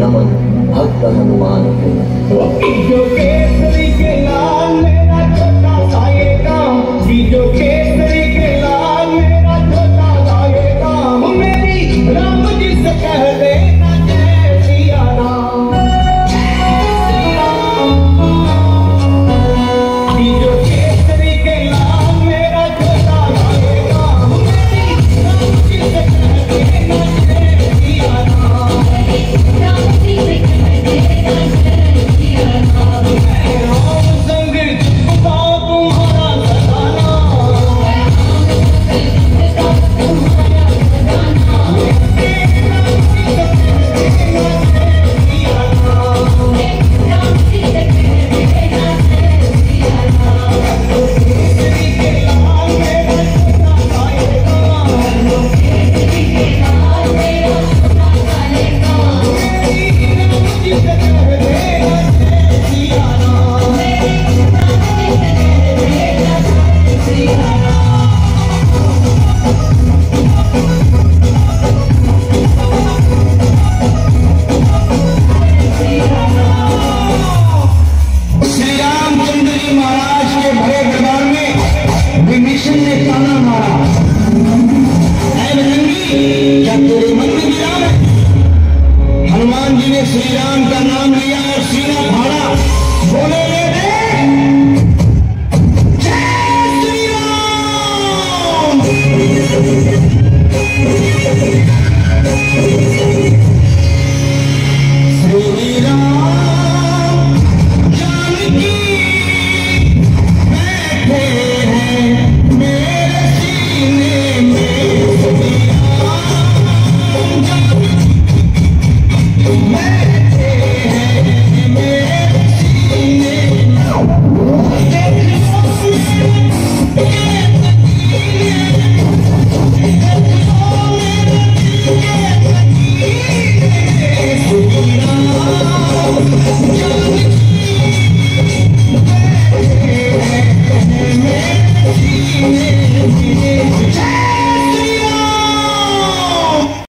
नमन भक्त हनुमान के। जो केसरी के लाल मेरा छोटा सा ये काम, जो केसरी के लाल मेरा छोटा सा ये काम, मेरी राम जी से कह देना जय सिया राम। जो केसरी के लाल मेरा छोटा सा ये काम, मेरी राम जी से कह देना जय सिया राम। राम जी से कह देना जय सिया राम। राम संग जुटता तुम्हारा सदाना, हनुमान जी ने श्री राम का नाम लिया और सीना फाड़ा, बोले जय श्री राम। श्री राम जानकी बैठे हैं मेरे सीने में, श्री राम जानकी मैं